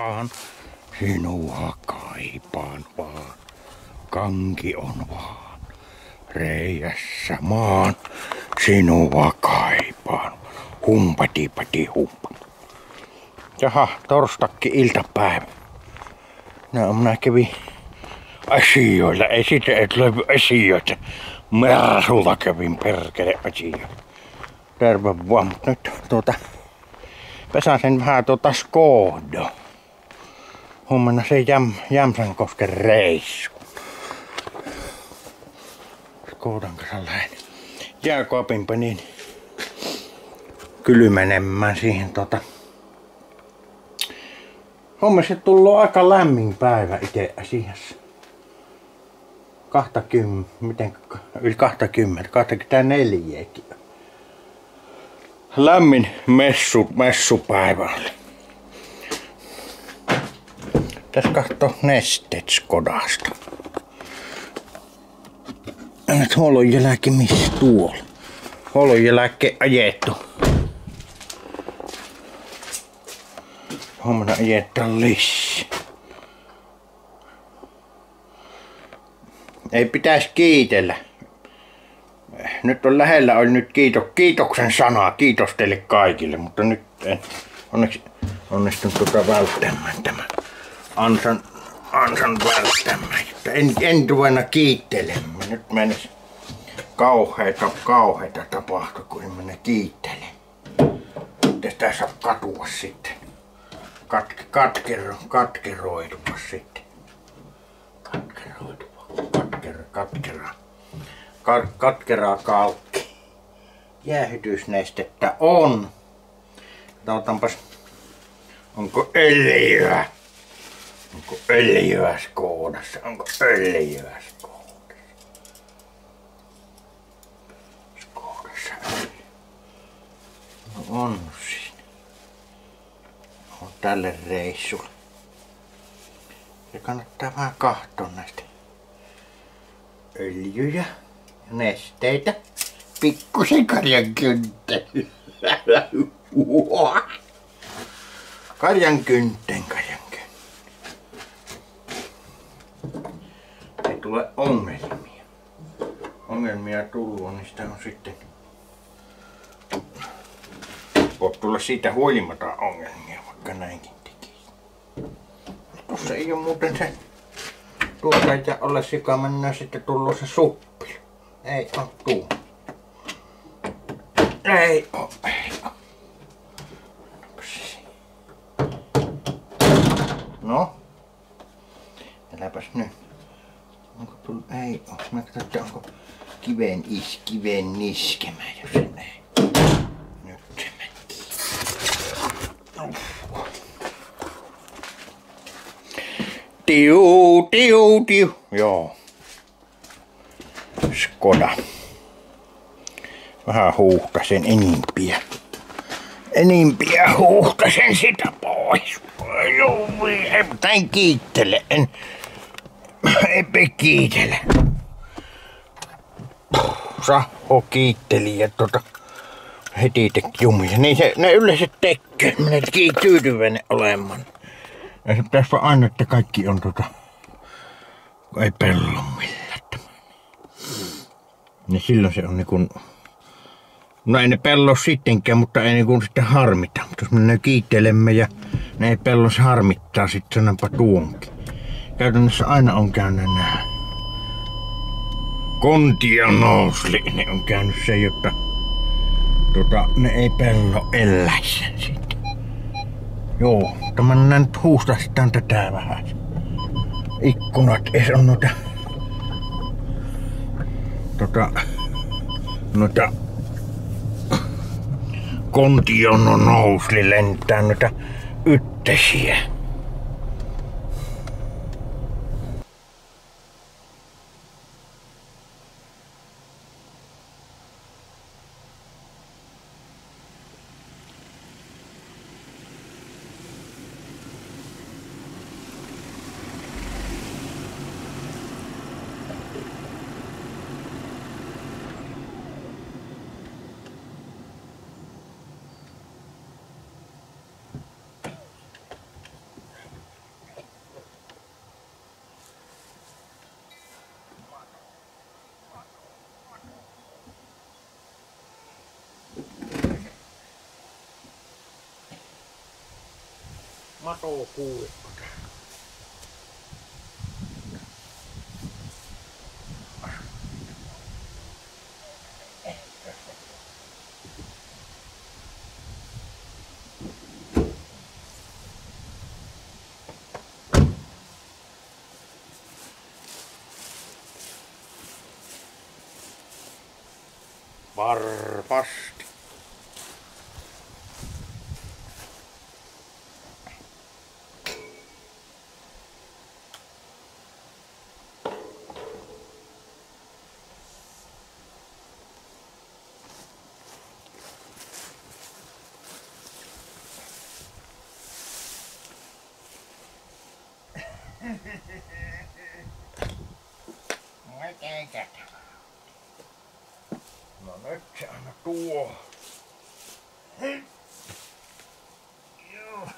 vaan, sinua kaipaan vaan. Kanki on vaan reijässä maan, sinua kaipaan. Humpatipati humpa. Jaha, torstakki iltapäivä. No, minä kävin asioilla. Ei sitä et löydy asioita. Mersulta kävin perkele asioilla. Terve vaan, mut nyt pesäsen vähän Skoda. Huomenna se Jämsänkosken reissu. Skodan kanssa lähdin jääkaapin panin kylmenemään siihen Hommassa tullut aika lämmin päivä itse asiassa. 20, yli 20, 24. Lämmin messupäivä oli. Tässä kahtoo nesteet Skodasta. Nyt huollon jälkeen missä tuolla? Huollon jälkeen ajettu. Huomenna ajetaan lisää. Ei pitäisi kiitellä. Nyt on lähellä oli nyt kiitoksen sana. Kiitos teille kaikille, mutta nyt en onneksi onnistun välttämään tämän ansan välttämään. En ruvennut kiittelemään. Nyt menisi kauheita tapahtui, kun en mennä kiittelemään. Tästä saa katua sitten. Katkeroitua sitten. Katkeraa kalkki. Jäähytysnestettä on. Otanpas. Onko öljyä? Onko öljyä Skodassa? Onko öljyä Skodassa? Skodassa öljyä. No on siinä. On tälle reissulle. Ja kannattaa vähän katsoa näistä öljyjä ja nesteitä. Pikkusen karjankynttä. Karjankyntteen. Ei tule ongelmia. Ongelmia tullut, niin sitä on sitten. Voi tulla siitä huolimatta ongelmia, vaikka näinkin tekisi. Tuossa ei oo muuten se tuotaja ole sika mennä sitten tullut se suppi. Ei oo tuu. Ei oo. No. Äläpäs nyt. Onko tullut? Ei oo. Mä katson, että onko kiven niskemä, jos se ei. Nyt se meni. Tiu. Joo. Skoda. Vähän huuhtasen enimpiä huuhtasen sitä pois. Joo, en kiittele. Eipä kiitele. Saho kiitteli ja heti teki jumia. Niin ne yleensä tekee. Minä tyytyväinen olemaan. Ja se pitäisi vaan aina, että kaikki on ei pellon millään. Ja silloin se on niinkun. No ei ne pello sittenkään, mutta ei niinkun sitten harmita. Mutta jos me kiittelemme ja ne ei pellos harmittaa, sit sanonpa tuonkin. Käytännössä aina on käynyt nää. Kontionousli, ne on käynyt se, jotta ne ei pello elläisi sitten. Joo, tämän nyt huustastaan tätä vähän. Ikkunat ei on noita kontionousli lentää noita yttesiä. matokuulikko. Varmasti. No nyt se aina tuo. Joo.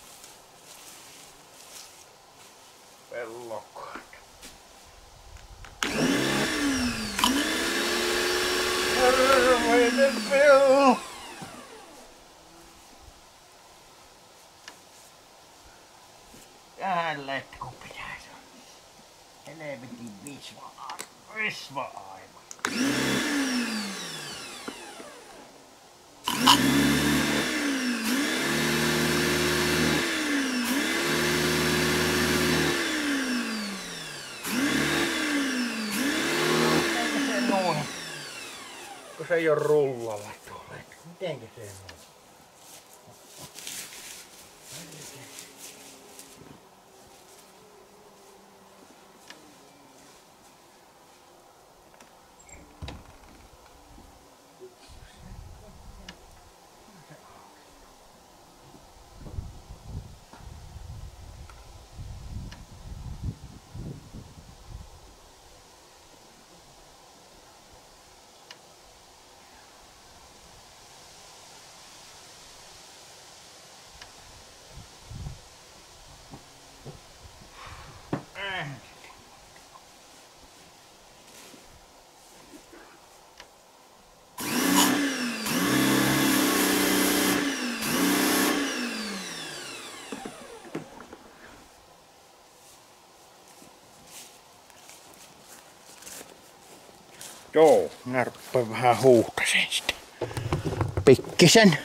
Pellokkaat. Terveinen pello. Tähän letku pitäisi olla. Helvetin visva-aivan. Kun se ei oo rullalla tuolla. Mitenkä se on? Joo, minä rupean vähän huuhtasen sitä. Pikkisen.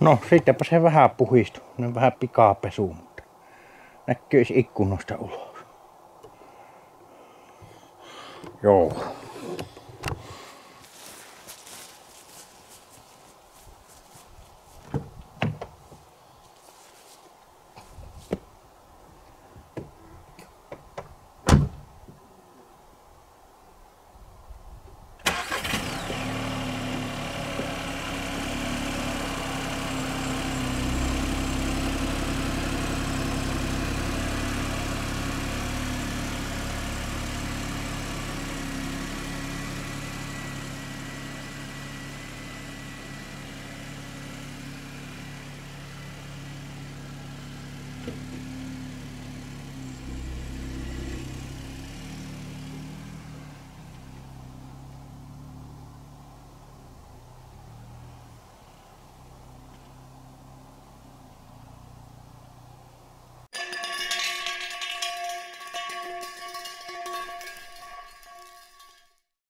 No, sittenpä se vähän puhistui. Ne vähän pikapesu, mutta näkyisi ikkunoista ulos. Joo.